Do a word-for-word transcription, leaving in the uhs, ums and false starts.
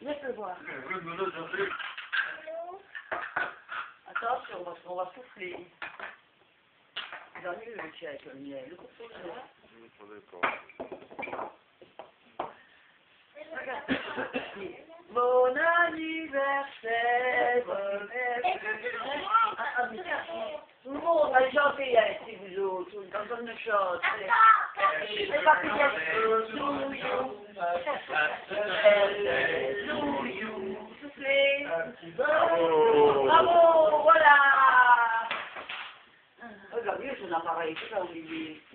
Laisse le voir. Attention, parce qu'on va souffler. Il va mieux le chien avec le miel. Le couteau, bon anniversaire, bon anniversaire. Tout le monde va chanter ici, vous autres, quand on ne chante. C'est pas qu'il y a soufflez. Bravo, voilà. Regarde, c'est un appareil, c'est ça, Olivier.